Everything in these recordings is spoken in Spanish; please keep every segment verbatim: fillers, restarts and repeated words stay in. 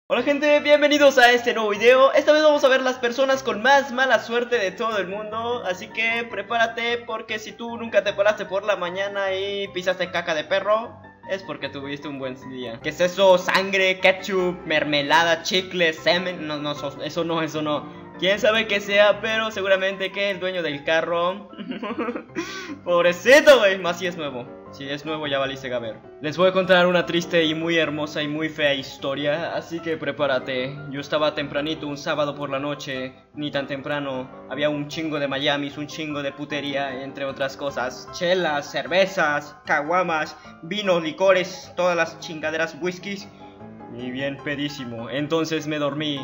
Hola gente, bienvenidos a este nuevo video. Esta vez vamos a ver las personas con más mala suerte de todo el mundo. Así que prepárate, porque si tú nunca te paraste por la mañana y pisaste caca de perro, es porque tuviste un buen día. ¿Qué es eso? Sangre, ketchup, mermelada, chicle, semen. No, no, eso no, eso no. Quién sabe qué sea, pero seguramente que el dueño del carro. Pobrecito, güey. Más si es nuevo. Si es nuevo ya valiste gaber. Les voy a contar una triste y muy hermosa y muy fea historia, así que prepárate. Yo estaba tempranito un sábado por la noche, ni tan temprano. Había un chingo de Miamis, un chingo de putería, entre otras cosas. Chelas, cervezas, caguamas, vinos, licores, todas las chingaderas, whiskies. Y bien pedísimo. Entonces me dormí.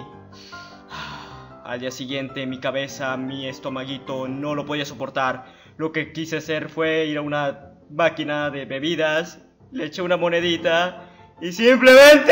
Al día siguiente mi cabeza, mi estomaguito no lo podía soportar. Lo que quise hacer fue ir a una máquina de bebidas, le eché una monedita y simplemente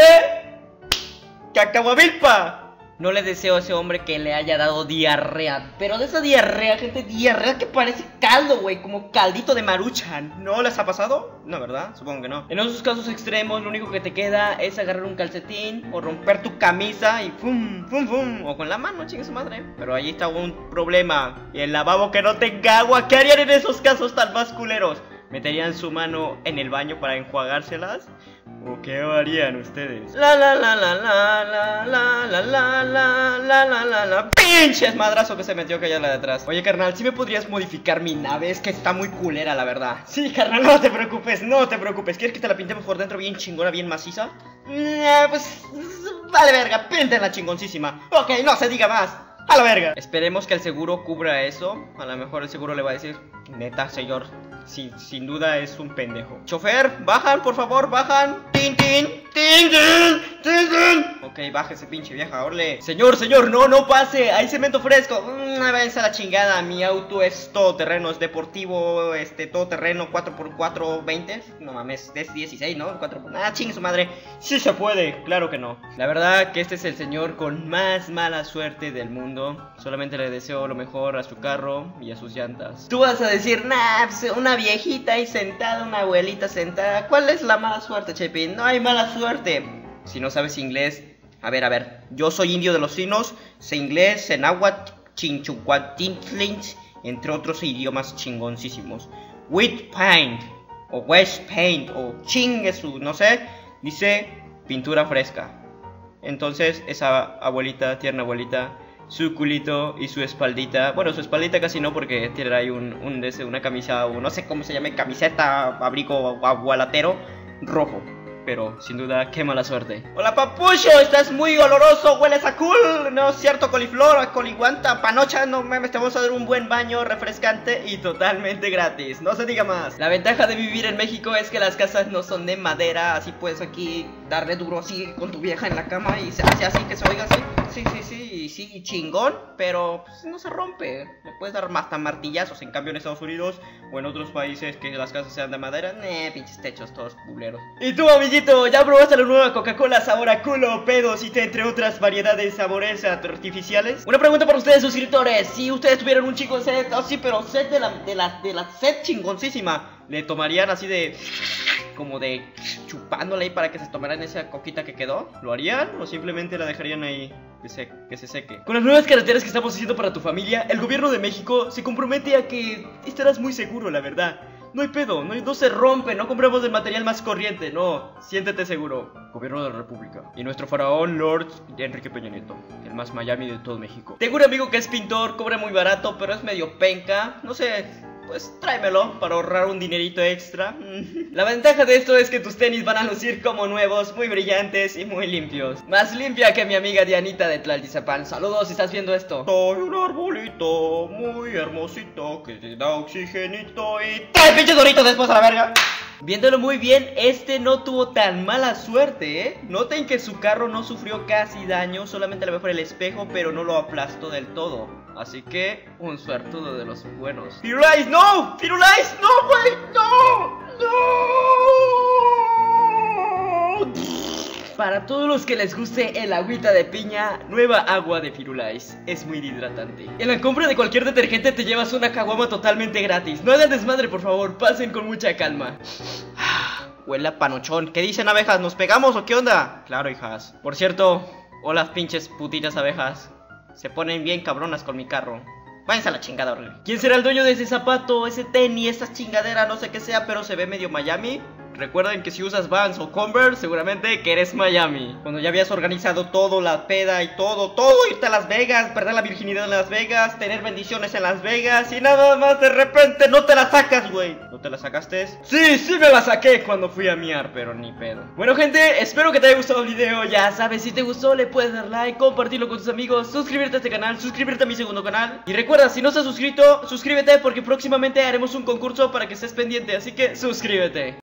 ¡cacahuavilpa! No le deseo a ese hombre que le haya dado diarrea, pero de esa diarrea, gente, diarrea que parece caldo, güey, como caldito de Maruchan. ¿No les ha pasado? No, ¿verdad? Supongo que no. En esos casos extremos, lo único que te queda es agarrar un calcetín o romper tu camisa y fum, fum, fum, o con la mano, chingue su madre. Pero allí está un problema, y el lavabo que no tenga agua. ¿Qué harían en esos casos tan más culeros? ¿Meterían su mano en el baño para enjuagárselas? ¿O qué harían ustedes? La la la la la la la la la la la la la la pinches madrazo que se metió que allá la de atrás. Oye, carnal, ¿sí me podrías modificar mi nave? Es que está muy culera, la verdad. Sí, carnal, no te preocupes, no te preocupes. ¿Quieres que te la pintemos por dentro bien chingona, bien maciza? Eh, pues vale verga, píntenla chingoncísima. Ok, no se diga más. A la verga. Esperemos que el seguro cubra eso. A lo mejor el seguro le va a decir: neta, señor, sí, sin duda es un pendejo. Chofer, bajan, por favor, bajan. Tin, tin, tin, tin, tin, tin. Ok, bájese, pinche vieja, orle. Señor, señor, no, no pase. Hay cemento fresco. Mmm, váyanse a la chingada. Mi auto es todoterreno, es deportivo, este, todoterreno, cuatro por cuatro, veinte. No mames, es dieciséis, ¿no? cuatro por... Ah, chingue su madre. Sí se puede, claro que no. La verdad que este es el señor con más mala suerte del mundo. Solamente le deseo lo mejor a su carro y a sus llantas. Tú vas a decir, nah, pues una viejita ahí sentada, una abuelita sentada. ¿Cuál es la mala suerte, Chepin? No hay mala suerte. Si no sabes inglés, a ver, a ver. Yo soy indio de los sinos, sé inglés, sé náhuatl, chinchucuatintlins, entre otros idiomas chingoncísimos. With paint, o west paint, o chinguesu, no sé, dice pintura fresca. Entonces, esa abuelita, tierna abuelita, su culito y su espaldita. Bueno, su espaldita casi no, porque tiene ahí un, un deseo, una camisa, o no sé cómo se llame, camiseta, abrigo agualatero rojo. Pero sin duda, qué mala suerte. Hola, papucho, estás muy oloroso, hueles a cool. No es cierto, coliflor, coliguanta, panocha. No mames, te vamos a dar un buen baño refrescante y totalmente gratis. No se diga más. La ventaja de vivir en México es que las casas no son de madera. Así puedes aquí darle duro así con tu vieja en la cama y se hace así, que se oiga así. Sí, sí, sí, sí, chingón, pero pues, no se rompe. Le puedes dar hasta martillazos. En cambio en Estados Unidos o en otros países que las casas sean de madera, nee, pinches techos todos culeros. Y tú, amiguito, ¿ya probaste la nueva Coca-Cola sabor a culo, pedos y entre otras variedades de sabores artificiales? Una pregunta para ustedes, suscriptores. Si ustedes tuvieran un chico set, así, pero set de la, de la, de la set chingoncísima, ¿le tomarían así de... como de chupándole ahí para que se tomaran esa coquita que quedó? ¿Lo harían o simplemente la dejarían ahí que se, que se seque? Con las nuevas carreteras que estamos haciendo para tu familia, el gobierno de México se compromete a que estarás muy seguro, la verdad. No hay pedo, no, hay, no se rompe, no compramos el material más corriente, no, siéntete seguro. Gobierno de la República. Y nuestro faraón Lord Enrique Peña Nieto, el más Miami de todo México. Tengo un amigo que es pintor, cobra muy barato, pero es medio penca, no sé... pues tráemelo para ahorrar un dinerito extra. La ventaja de esto es que tus tenis van a lucir como nuevos, muy brillantes y muy limpios. Más limpia que mi amiga Dianita de Tlaltizapán. Saludos si estás viendo esto. Soy un arbolito muy hermosito que te da oxigenito y... ¡Trae pinches doritos después a la verga! Viéndolo muy bien, este no tuvo tan mala suerte, ¿eh? Noten que su carro no sufrió casi daño, solamente le ve por el espejo, pero no lo aplastó del todo. Así que, un suertudo de los buenos. ¡Firulais, no! ¡Firulais, no, güey! ¡No! ¡No! Para todos los que les guste el agüita de piña, nueva agua de Firulais. Es muy hidratante. En la compra de cualquier detergente te llevas una caguama totalmente gratis. No hagan desmadre, por favor, pasen con mucha calma. Huele a panochón. ¿Qué dicen, abejas? ¿Nos pegamos o qué onda? Claro, hijas. Por cierto, O las pinches putitas abejas se ponen bien cabronas con mi carro. Váyanse a la chingada horrible. ¿Quién será el dueño de ese zapato, ese tenis, esa chingadera, no sé qué sea, pero se ve medio Miami? Recuerden que si usas Vans o Converse, seguramente que eres Miami. Cuando ya habías organizado todo, la peda y todo, todo, irte a Las Vegas, perder la virginidad en Las Vegas, tener bendiciones en Las Vegas y nada más de repente no te la sacas, güey. ¿No te la sacaste? Sí, sí me la saqué cuando fui a miar, pero ni pedo. Bueno, gente, espero que te haya gustado el video. Ya sabes, si te gustó le puedes dar like, compartirlo con tus amigos, suscribirte a este canal, suscribirte a mi segundo canal. Y recuerda, si no estás suscrito, suscríbete porque próximamente haremos un concurso para que estés pendiente, así que suscríbete.